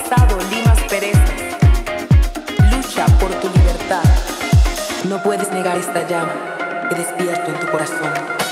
pasado limas perezas. Lucha por tu libertad. No puedes negar esta llama que despierto en tu corazón.